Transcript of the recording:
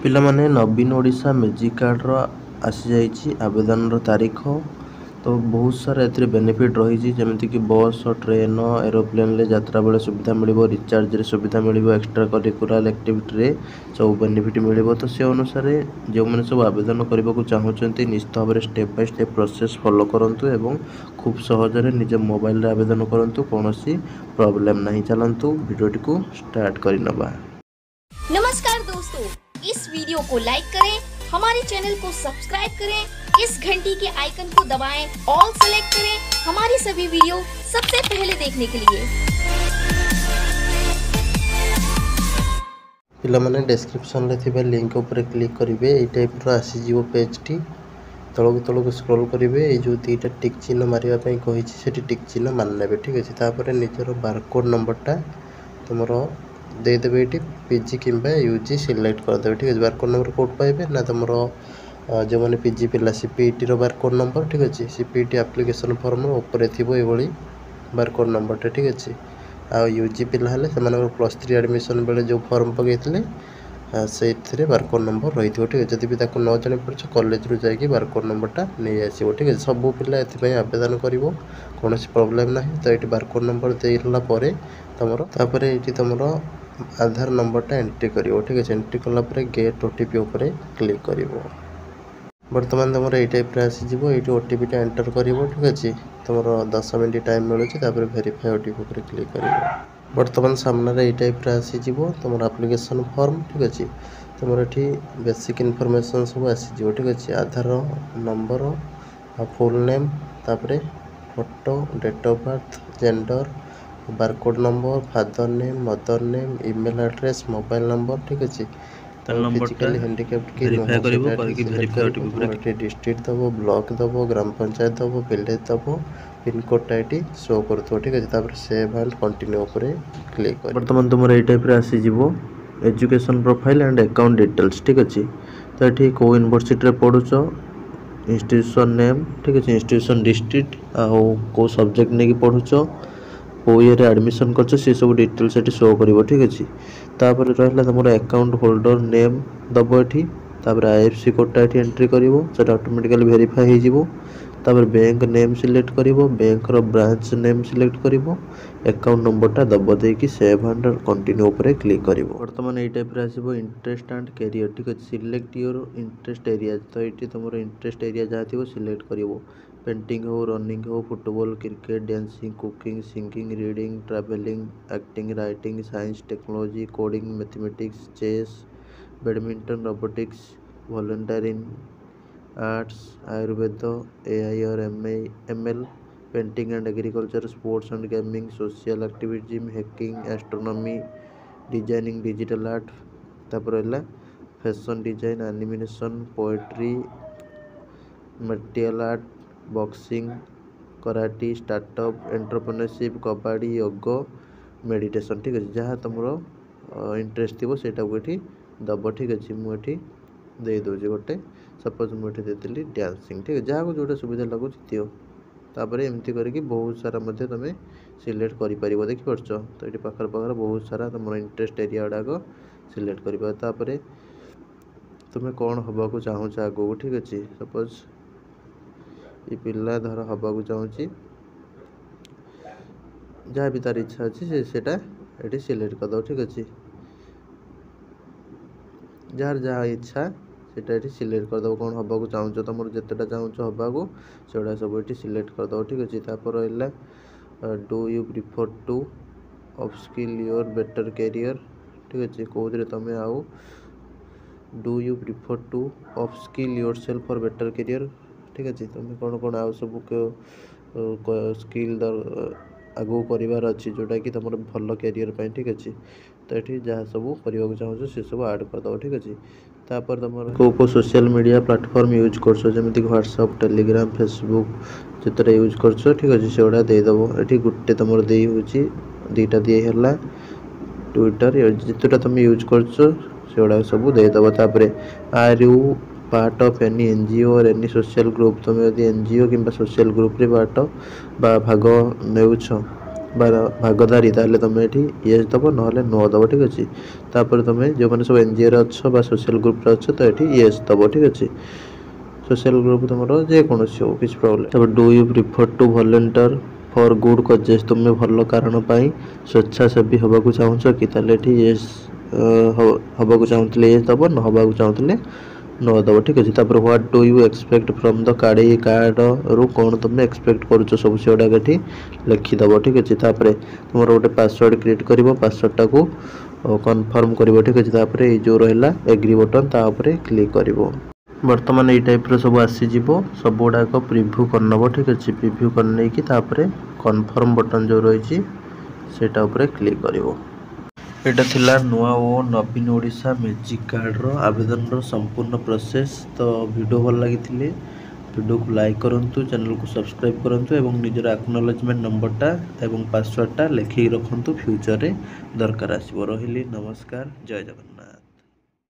ପିଲାମାନେ ନବୀନ ଓଡ଼ିଶା ମ୍ୟୁଜିକ୍ କାର୍ଡ଼ର ଆସିଯାଇଛି ଆବେଦନର ତାରିଖ। ତ ବହୁତ ସାରା ଏଥିରେ ବେନିଫିଟ୍ ରହିଛି, ଯେମିତିକି ବସ୍, ଟ୍ରେନ୍, ଏରୋପ୍ଲେନ୍ରେ ଯାତ୍ରା ବେଳେ ସୁବିଧା ମିଳିବ, ରିଚାର୍ଜରେ ସୁବିଧା ମିଳିବ, ଏକ୍ସଟ୍ରା କରିକୁଲାର ଆକ୍ଟିଭିଟିରେ ସବୁ ବେନିଫିଟ୍ ମିଳିବ। ତ ସେ ଅନୁସାରେ ଯେଉଁମାନେ ସବୁ ଆବେଦନ କରିବାକୁ ଚାହୁଁଛନ୍ତି ନିଶ୍ଚିତ ଭାବରେ step by step process follow କରନ୍ତୁ ଏବଂ ଖୁବ୍ ସହଜରେ ନିଜ ମୋବାଇଲରେ ଆବେଦନ କରନ୍ତୁ, କୌଣସି ପ୍ରୋବ୍ଲେମ୍ ନାହିଁ। ଚାଲନ୍ତୁ ଭିଡ଼ିଓଟିକୁ ଷ୍ଟାର୍ଟ କରିନେବା। नमस्कार दोस्तों, इस वीडियो को लाइक करें, हमारे चैनल को सब्सक्राइब करें, इस घंटी के आइकन को दबाएं, ऑल सेलेक्ट करें हमारी सभी वीडियो सबसे पहले देखने के लिए। पिलामाने डिस्क्रिप्शन रे थिबा लिंक ऊपर क्लिक करिवे, एई टाइप रो आसी जीवो पेज टी। तळक स्क्रॉल करिवे, एई जो तीटा टिक चिन्ह मारिया पई कहिछि सेठी टिक चिन्ह मान नेबे, ठीक अछि। तापर निजर बारकोड नंबरटा तुमरो दे देबे, एटी पीजी किंबा यूजी सिलेक्ट कर देबे, ठीक अछि। बारकोड नंबर कोड पाइबे ना तुमरो जो माने पीजी पिला सीपीटी रो बारकोड नंबर, ठीक अछि। सीपीटी एप्लीकेशन फॉर्म रो ऊपर थिबो ए भली बारकोड नंबरटा, ठीक अछि। आ यूजी पिला हले सेमानकर +3 एडमिशन बेले जो फॉर्म पकेइथिले से बारकोड नंबर रही, ठीक है। जदि भी ताको न जानि पड़छ कॉलेज रु जाइए बारकोड नंबरटा नहीं आसो, ठीक है। सब पिला एथि आवेदन करिवो, कोनोसी प्रॉब्लम नाही। तो ये बारकोड नंबर देला परे तमरो तापरे ये तुमरो आधार नंबरटा एंट्री करिवो, ठीक है। एंट्री कला परे गेट ओटीपी ऊपर क्लिक करिवो। वर्तमान तुम ये टाइप आसीजो, ये ओटीपीटा एंटर करिवो, ठीक अच्छे। तुम 10 मिनट टाइम मिलूँ, तापर वेरीफाई ओटीपी ऊपर क्लिक करिवो। वर्तमान सामने ये टाइप आसीजो तुम एप्लिकेशन फॉर्म, ठीक अच्छे। तुम ये बेसिक इनफॉरमेशन सब आसीजो, ठीक अच्छे। आधार नंबर, फुल नेम, तापर photo, date of birth, gender, barcode number, father name, mother name, email address, mobile number, ठीक अच्छे। फिजिकली हैंडिकैप्ड की डिस्ट्रिक्ट दबो, ब्लॉक दबो, ग्राम पंचायत दबो, विलेज दबो, पिनकोड ये शो करथो, ठीक अच्छे। तापर सेव एंड कंटिन्यू ऊपर क्लिक कर। वर्तमान तुम ये टाइप आसी जीवो education profile and account details, ठीक अच्छे। तो ये को यूनिवर्सिटी रे पढ़ुछ, इंस्टीट्यूशन नेम, ठीक अच्छे, इंस्टीट्यूशन डिस्ट्रिक्ट, को सब्जेक्ट नहीं पढ़ुछ, को ये एडमिशन कर सब डिटेल्स ये शो कर, ठीक अच्छे। तापर रहा तुम अकाउंट होल्डर नेम दब ये, तापर आईएफसी कोडटा ये एंट्री कर ऑटोमेटिकली वेरीफाई हो। तापर बैंक नेम सिलेक्ट कर, बैंक रो ब्रांच नेम सिलेक्ट कर, अकाउंट नंबरटा दब देकी सेव एंड कंटिन्यू ऊपर क्लिक कर। वर्तमान ये टाइप आसो इंटरेस्ट एंड कैरियर, ठीक अच्छे। सिलेक्ट योर इंटरेस्ट एरिया, तो ये तुम इंटरेस्ट एरिया जहाँ थी सिलेक्ट कर। पेंटिंग हो, रनिंग हो, football, cricket, dancing, cooking, singing, reading, travelling, acting, writing, science, technology, coding, mathematics, chess, badminton, robotics, volunteering, arts, Ayurveda, AI और ML, painting and agriculture, sports and gaming, social activism, hacking, astronomy, designing, digital art, तापर fashion design, animation, poetry, material art, boxing, karate, startup, entrepreneurship, kabaddi, yoga, meditation, ठीक है। जहाँ तुम interest थी सेटा ये दब, ठीक अच्छे। मुझे दे दूसरी गोटे, सपोज मुझे देती डांसिंग, ठीक है। जहाँ को जोटा सुविधा लगुच दियो, तापर एमती करके बहुत सारा तुम सिलेक्ट कर, देखिपार। तो ये पाखर पाखर बहुत सारा तुम इंटरेस्ट एरिया गुड़ाक सिलेक्ट कर। तुम्हें कौन हवा चाहूच आगो, ठीक अच्छे। सपोज ये पिला धर हवा चाहूँगी, जहाँ भी तार इच्छा अच्छी सेटा ये सिलेक्ट करदे, ठीक अच्छे। जार जहाँ इच्छा सेटा ये सिलेक्ट करदे, कौन हवा चाहूँ तुम जितेटा चाहूँ हवा से सब ये सिलेक्ट करदे, ठीक अच्छे। तापर रहा do you prefer to upskill your better career, ठीक अच्छे। कौन तुम आउ do you prefer to upskill yourself for better career, ठीक अच्छे। तुम कौन कौन आउ सब स्किल आगू करार अच्छी जोटा कि तुम भल कैरियर पर, ठीक अच्छे। तो ये जहाँ सब करने चाहो से सब आड करदे, ठीक अच्छे। तापर तुम को सोशल मीडिया प्लेटफॉर्म यूज करमती व्हाट्सएप, टेलीग्राम, फेसबुक जितटा यूज कर, ठीक अच्छे, से गुड़ा देदेव। ये गोटे तुम दे दीटा दिएला ट्विटर, जितटा तुम यूज कर से गुड़ा सब देदेव। तापर are you part of any NGO और एनी सोशल ग्रुप, तुम यदि एनजीओ कि सोशल ग्रुप रे पार्ट भाग नेउछ भागधारी ताले तुम ये येस दब ना नो दब ठीक अच्छे। तापर तुम जो मैंने सब एनजीओ अच्छ सोशल ग्रुप अच्छ तो ये येस दब ठीक अच्छे। सोशल ग्रुप तुम जेकोसी हो किसी प्रोब्लेम। तब do you prefer to volunteer for good causes तुम भल कारण स्वेच्छासेवी हवाक चाहूँ कि येस हवाक चाहूले येस दब न हवाक चाहूले नो दब ठीक अच्छे। तापर what do you expect from the card ये कार्ड रु कौन तुम एक्सपेक्ट करुच सब से गुड़ाक लिखिदब ठीक अच्छे। तापर तुम गोटे पासवर्ड क्रिएट कर पासवर्डटा को कन्फर्म कर ठीक अच्छे। तापर ये जो रहा एग्री बटन तापर क्लिक कर बर्तमान ये टाइप सब आसीज सब गुड़ाक प्रिव्यू करनब ठीक अच्छे। प्रिव्यू करने की कन्फर्म बटन जो रही सेटा उपरे क्लिक करिवो। एटा थिला नुआ ओ नवीन ओडिशा मैजिक कार्ड रो आवेदन रो संपूर्ण प्रोसेस। तो वीडियो भल लगी वीडियो को लाइक करंतु, चैनल को सब्सक्राइब करंतु एवं निजर एक्नॉलेजमेंट नंबरटा एवं पासवर्डटा लिखि रखंतु फ्यूचर रे दरकार आसीबो। रहिली नमस्कार, जय जगन्नाथ।